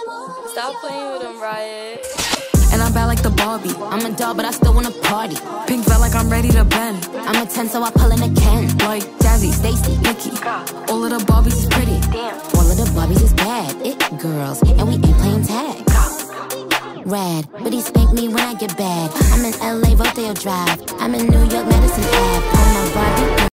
Stop playing with him, Riot. And I'm bad like the Barbie. I'm a doll, but I still wanna party. Pink felt like I'm ready to bend. I'm a 10, so I pull in a Ken. Like Jazzy, Stacy, Nikki. All of the Barbies is pretty. All of the Barbies is bad. It girls, and we ain't playing tag. Rad, but he spanked me when I get bad. I'm in LA, Rodeo Drive. I'm in New York, Madison Ave. On my Barbie.